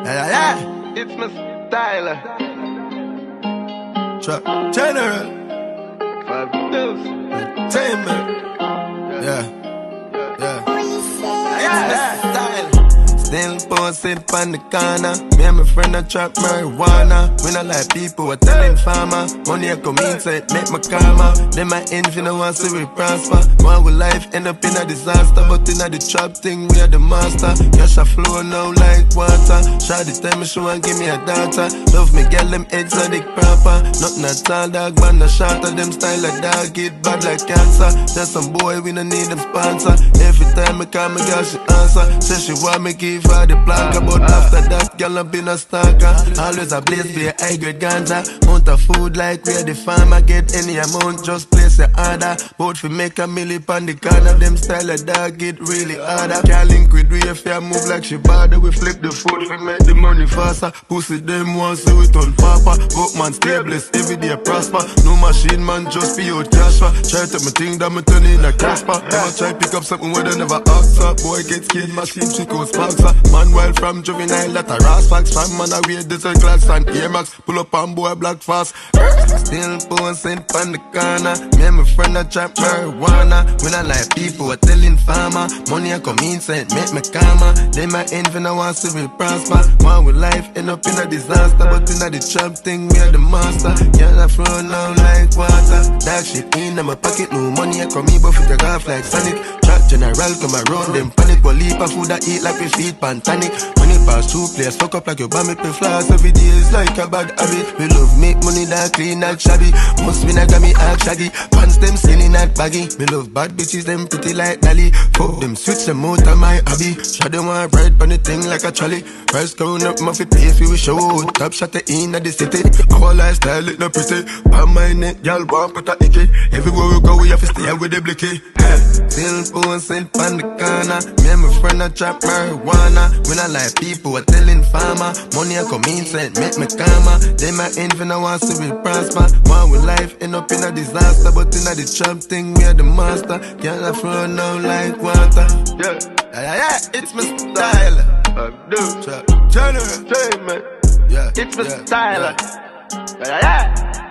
Yeah. It's my style. Trap General. 5 bills. Entertainment. Yeah. Still posted on the corner. Me and my friend a trap marijuana. We not like people who are telling farmer. Money I come inside, make my karma. Then my envy no want see we prosper. One with life end up in a disaster. But in a the trap thing, we are the master. Cash a flow now like water. Shawty tell me she want give me a daughter. Love me girl, them exotic proper. Nothing at all, dog, man, the shot of them style like dog. Get bad like cancer. Just some boy, we don't need them sponsor. Every time I call me girl, she answer. Say she want me give her the planka. But after that, girl, I been a stalker. Always a blaze for your high grade ganja. Mount of food like where the farmer get any amount, just place your order. Both fi make a milli on the corner. Them style of dog get really harder. Can't link with we if you move like she bother. We flip the food, we make the money faster. Pussy them want see it on papa. But man stay blessed, every day prosper. No machine man, just be out cash for. Try to me thing that me turn in a Casper. Never try pick up something where they never ask for. Boy get scared, machine she goes sparks. Man wild from juvenile, that a ras facts. From man a wear desert class and earmax. Pull up on boy black fast. Still posting on the corner. Me and my friend a trap marijuana. We not like people who are telling farmer. Money I come inside, make me karma. They my envy no want see me prosper. One with life end up in a disaster. But in a the trap thing, we are the master. Girl I flow now like water. That shit in my pocket, no money I come in but fit take off like Sonic. Trap general come around them panic. But leap of food I eat like we feed pantanic. Money pass through place, fuck up like your bomb it flaws. Every day is like a bad habit. We love make money that clean that shabby. Must win I got me half shaggy. Pants them silly not baggy. Me love bad bitches them pretty like Dali. Fuck them switch them out of my hobby. Shot them want ride on the thing like a trolley. Price count up my fit pay for we show. Top shot the in at the city. Our lifestyle it no pretty. On my neck y'all want put a icky. Everywhere we go we have to stay with the blicky. Still posting on the corner. Me and my friend a trap marijuana. We not like people who are telling farmer. Money I come inside, make me karma. They my envy no want see we prosper. One with life end up in a disaster. But in a the trap thing we are the master. Girl I flow now like water. Yeah, it's my style. Do Trap General. entertainment. Yeah, It's my yeah, style. yeah. Yeah.